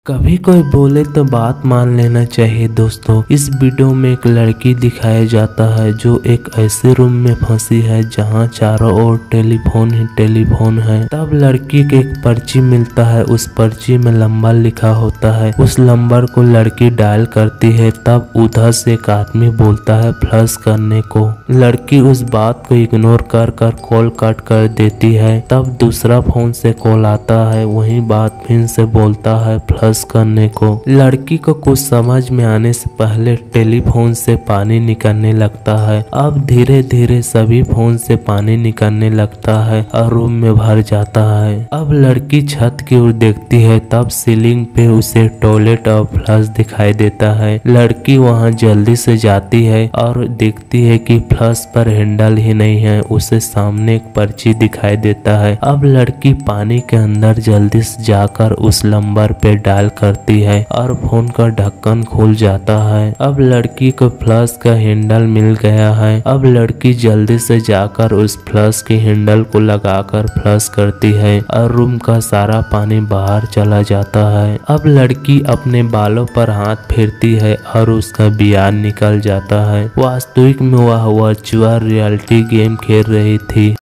कभी कोई बोले तो बात मान लेना चाहिए दोस्तों। इस वीडियो में एक लड़की दिखाया जाता है जो एक ऐसे रूम में फंसी है जहां चारों ओर टेलीफोन ही टेलीफोन है। तब लड़की को एक पर्ची मिलता है, उस पर्ची में नंबर लिखा होता है। उस नंबर को लड़की डायल करती है, तब उधर से एक आदमी बोलता है फ्लश करने को। लड़की उस बात को इग्नोर कर कॉल कट कर देती है। तब दूसरा फोन से कॉल आता है, वही बात फिर से बोलता है फ्लश करने को। लड़की को कुछ समझ में आने से पहले टेलीफोन से पानी निकलने लगता है। अब धीरे धीरे सभी फोन से पानी निकलने लगता है और रूम में भर जाता है। अब लड़की छत की ओर देखती है, तब सीलिंग पे उसे टॉयलेट और फ्लश दिखाई देता है। लड़की वहां जल्दी से जाती है और देखती है कि फ्लश पर हैंडल ही नहीं है, उसे सामने एक पर्ची दिखाई देता है। अब लड़की पानी के अंदर जल्दी से जाकर उस नंबर पे डायल करती है और फोन का ढक्कन खुल जाता है। अब लड़की को फ्लश का हैंडल मिल गया है। अब लड़की जल्दी से जाकर उस फ्लश के हैंडल को लगाकर फ्लश करती है और रूम का सारा पानी बाहर चला जाता है। अब लड़की अपने बालों पर हाथ फेरती है और उसका बियान निकल जाता है। वास्तविक में वह वर्चुअल रियलिटी गेम खेल रही थी।